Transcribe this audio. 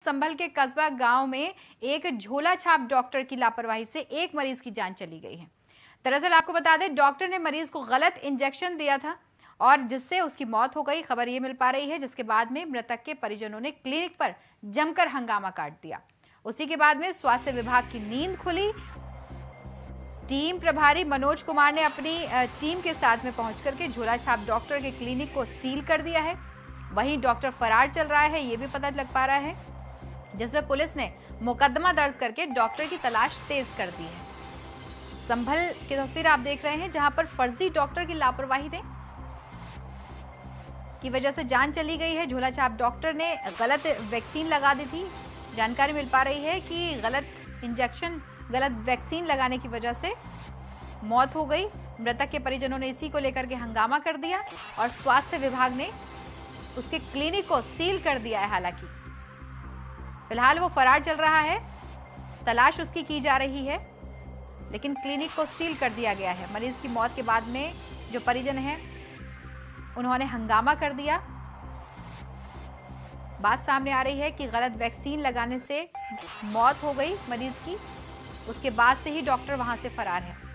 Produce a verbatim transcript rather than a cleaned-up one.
संभल के कस्बा गांव में एक झोला छाप डॉक्टर की लापरवाही से एक मरीज की जान चली गई है। दरअसल आपको बता दें, डॉक्टर ने मरीज को गलत इंजेक्शन दिया था और जिससे उसकी मौत हो गई। खबर ये मिल पा रही है, जिसके बाद में मृतक के परिजनों ने क्लिनिक पर जमकर हंगामा काट दिया। उसी के बाद में स्वास्थ्य विभाग की नींद खुली। टीम प्रभारी मनोज कुमार ने अपनी टीम के साथ में पहुंच करके झोला छाप डॉक्टर के क्लिनिक को सील कर दिया है। वहीं डॉक्टर फरार चल रहा है, ये भी पता लग पा रहा है, जिसमें पुलिस ने मुकदमा दर्ज करके डॉक्टर की तलाश तेज कर दी है। संभल की तस्वीर आप देख रहे हैं, जहां पर फर्जी डॉक्टर की लापरवाही ने की वजह से जान चली गई है। झोला छाप डॉक्टर ने गलत वैक्सीन लगा दी थी। जानकारी मिल पा रही है कि गलत इंजेक्शन, गलत वैक्सीन लगाने की वजह से मौत हो गई। मृतक के परिजनों ने इसी को लेकर के हंगामा कर दिया और स्वास्थ्य विभाग ने उसके क्लिनिक को सील कर दिया है। हालांकि फिलहाल वो फरार चल रहा है, तलाश उसकी की जा रही है, लेकिन क्लिनिक को सील कर दिया गया है। मरीज की मौत के बाद में जो परिजन हैं, उन्होंने हंगामा कर दिया। बात सामने आ रही है कि गलत वैक्सीन लगाने से मौत हो गई मरीज की, उसके बाद से ही डॉक्टर वहां से फरार है।